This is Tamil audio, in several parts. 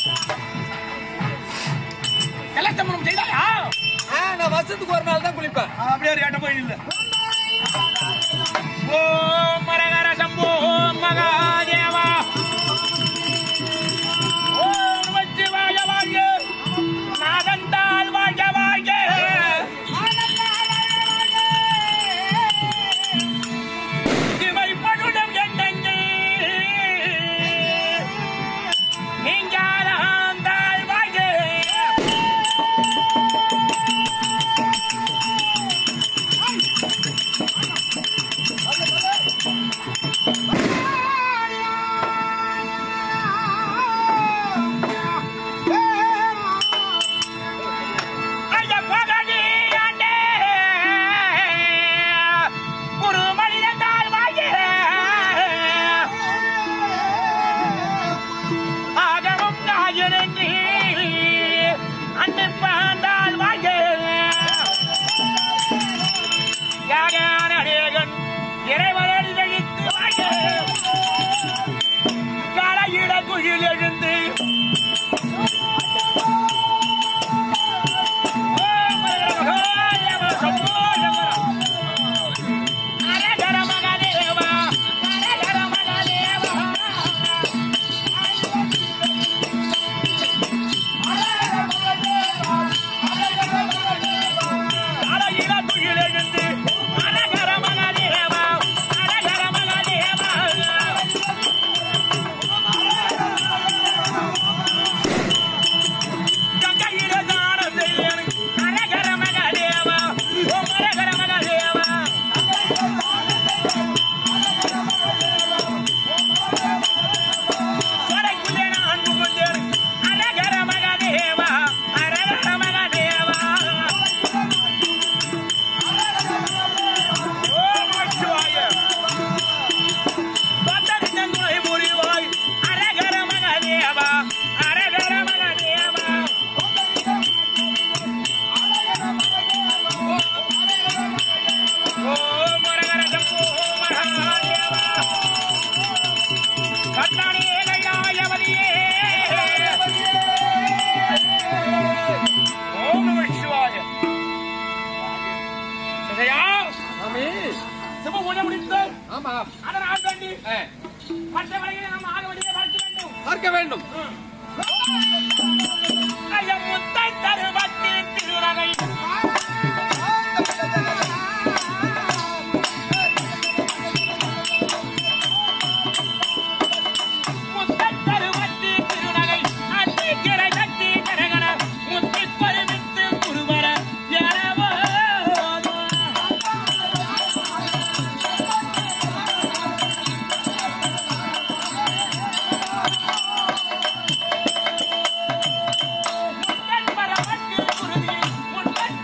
கலசமனம் செய்தாயா? நான் வருஷத்துக்கு ஒரு நாள் தான் குளிப்பேன். அப்படியே கேட்ட போய் இல்ல. ஓம் மரகர சம்போ மகாதேவா. ஓம் வச்சிவாய வாய நாதந்தால் வாய வாய. இவை படுடம் என்னென்று நீங்காதால் வாய. பார்க்க வேண்டும். முத்தை தருவத்தி திருநகை முத்தை தருவத்தி திருநகை அத்திக்கிரை சக்தி கரகர முத்தி பருமித்து குருவர எனவோ முத்தன் பரமக்கு குருதி முத்தன்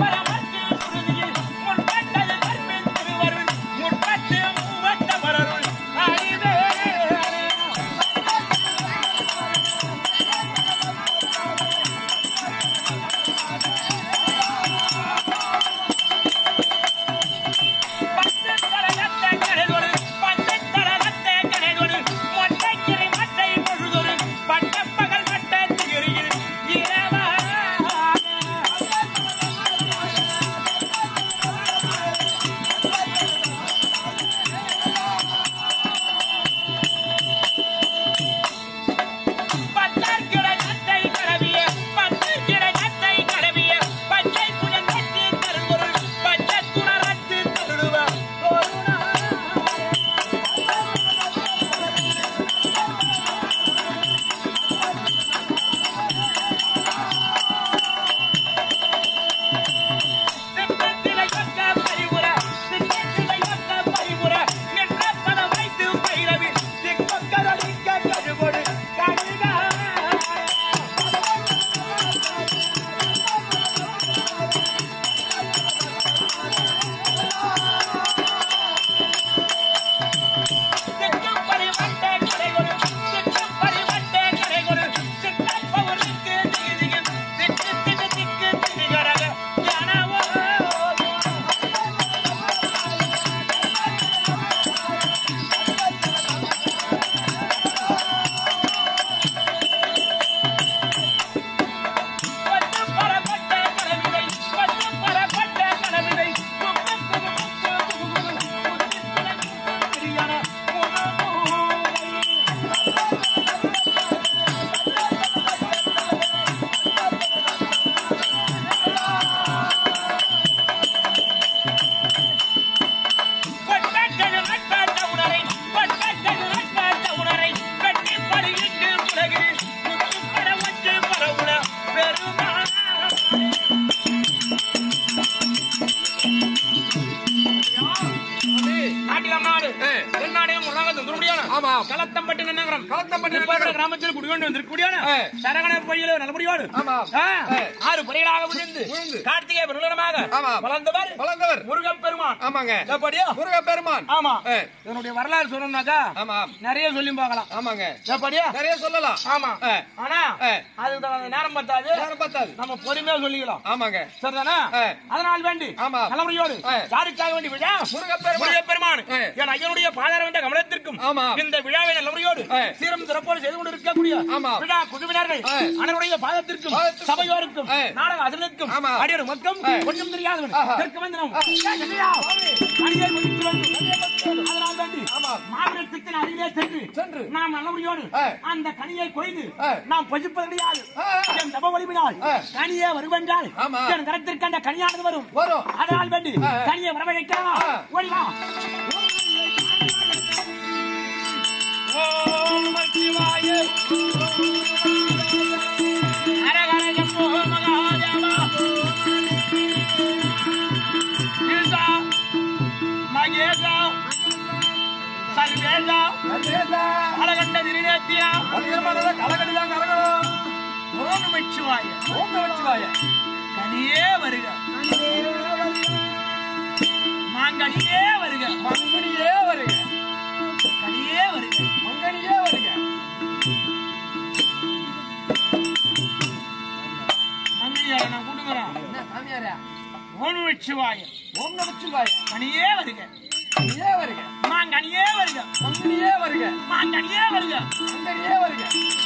கிராமத்தில் குடிகொண்டு வந்திருக்கூடியான சரகணர் பள்ளியில நல்லபடியோடு 6 பறைகளாக விழுந்து கார்த்திகை பெருநிலமாக வளர்ந்தவர் முருகப்பெருமான். ஆமாங்க. எப்படியா முருகப்பெருமான். ஆமா. இதனுடைய வரலாறு சொல்லணும்னாக்கா நிறைய சொல்லி பார்க்கலாம். ஆமாங்க. எப்படியா நிறைய சொல்லலாம். ஆமா. ஆனா அது நேரம் பத்தாது. நம்ம பொறுமையா சொல்லிக்கலாம். ஆமாங்க. சரிதானா? அதனால் வேண்டி நல்லபடியோடு யாருக்காக வேண்டி விழா முருகப்பெருமான் என் ஐயனுடைய பாதார வந்த கமலத்திற்கும் இந்த விழாவை நல்லபடியோடு சீரம் சிறப்போடு செய்து கொண்டு இருக்கக்கூடிய விழா குழுவினர்கள் அனைவருடைய பாதத்திற்கும் சபையோருக்கும் நாடக அதனுக்கும் அடியோடு மொத்தம் கொஞ்சம் தெரியாதவன் அதனால் வேண்டி மாநிலத்திற்கு அருகிலே சென்று நாம் நல்லபடியோடு அந்த கனியை கொய்து நாம் பசிப்பது கிடையாது. என் தப ஒளிவினால் கனியே வருவென்றால் என் கரத்திற்கு அந்த கனியானது வரும். அதனால் வேண்டி கனியை வரவழைக்கலாம். ஓடிவா. ஓம் நம சிவாய. ஹரஹர சம்போ மகாதேவா. ஈசா மகேசா சர்வேசா அழகண்ட திருநேத்தியா கலகடிதான் கலகடம். ஓம் நம சிவாய. ஓம் நம சிவாய. கனியே வருக மாங்கனியே வருக மங்கனியே வருக கனியே வருக மங்கனியே வருக மங்கனியார நான் கூட்டுக்கிறேன். ஓம் நம சிவாய. ஓம் நம சிவாய. கனியே வருக கனியே வருக மாங்கனியே வருக மங்கனியே வருக மாங்கனியே வருக மங்கனியே வருக.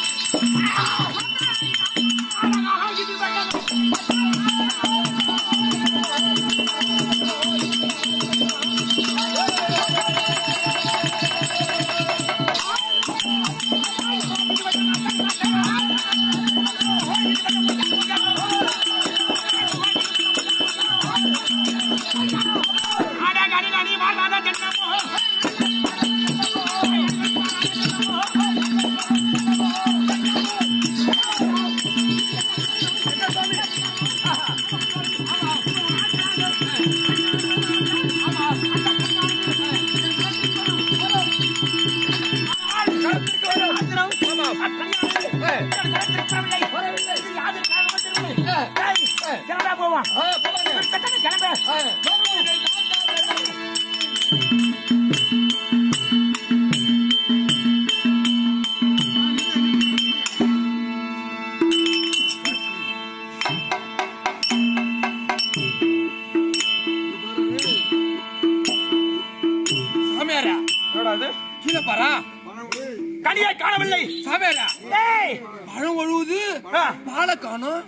கனியை காணவில்லை சாமியாரா. பழம் ஒழுகுது பாலை காணும்.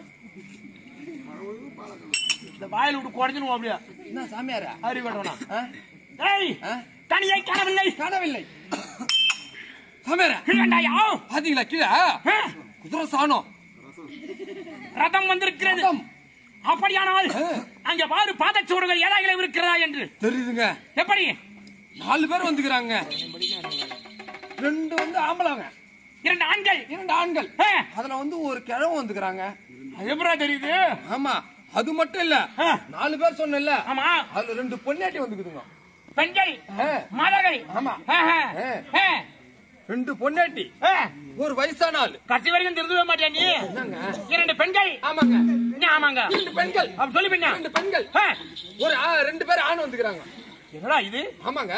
இந்த வாயில் விட்டு குறைஞ்சிடும் அப்படியா என்ன சாமியாரா அறிவட்டோனா. கனியை காணவில்லை காணவில்லை சாமியாரா. கீழே பாத்தீங்களா? கீழே குதிரை சாணம் ரதம் வந்திருக்கிறது. அப்படியானால் அங்க பாரு பாதச்சோடுகள் ஏழைகளை இருக்கிறதா என்று தெரியுதுங்க. எப்படி 4 பேர் வந்துக்கிறாங்க. 2 வந்து ஆம்பளாங்க 2 ஆண்கள் 2 ஆண்கள். அதுல வந்து ஒரு கிழவன் வந்துக்கிறாங்க. எப்படா தெரியுது? ஆமா அது மட்டும் இல்ல 4 பேர் சொன்னல. ஆமா அதுல 2 பொன்னாட்டி வந்துக்குதுங்க. பெண்கள் மாதர்கள். ஆமா 2 பொன்னாட்டி ஒரு வயசான ஆள். கடைசி வரைக்கும் திருந்தவே மாட்டியா நீ? 2 பெண்கள். ஆமாங்க ஆமாங்க 2 பெண்கள். அப்ப சொல்லி பின்ன 2 பெண்கள் ஒரு 2 பேர் ஆண் வந்துக்கிறாங்க. என்னடா இது? ஆமாங்க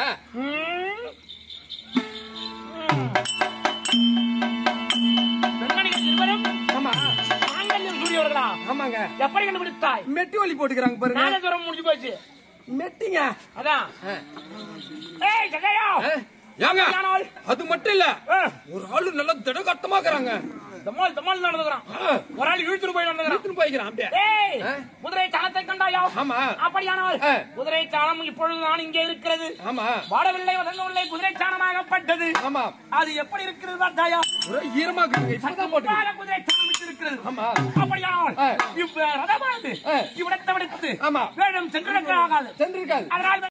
பெண்மணிகள் இருவரும் மாங்கல்யம் சூரியவர்களா? ஆமாங்க. எப்படி கண்டுபிடித்தாய்? மெட்டி ஒலி போட்டுக்கிறாங்க பாருங்க. நாதஸ்வரம் முடிஞ்சு போச்சு. மெட்டிங்க அதான். ஏய் ஜெயா ஏங்க அது மட்டும் இல்ல ஒரு ஆளு நல்ல திடகட்டமாக்குறாங்க. தமால் தமால் நடந்துறான். ஒரு ஆள் இழுத்துட்டு போய்க்கிறான் அப்படியே. ஏய் குதிரை சாணத்தை கண்டாயா? ஆமா. அப்படியானால் குதிரை சாணம் இப்பொழுதுதான் இங்கே இருக்கிறது. ஆமா. வாடவில்லை வதங்கவில்லை குதிரை சாணமாகப்பட்டது. ஆமா. அது எப்படி இருக்கிறது பார்த்தாயா? ஒரு ஈரமா இருக்கு. இப்பதான் போட்டு குதிரை சாணம் இருக்கிறது. ஆமா. அப்படியானால் இப்ப ரதமானது இவ்விடத்தை விடுத்து ஆமா வேடம் சென்றிருக்காது. அதனால்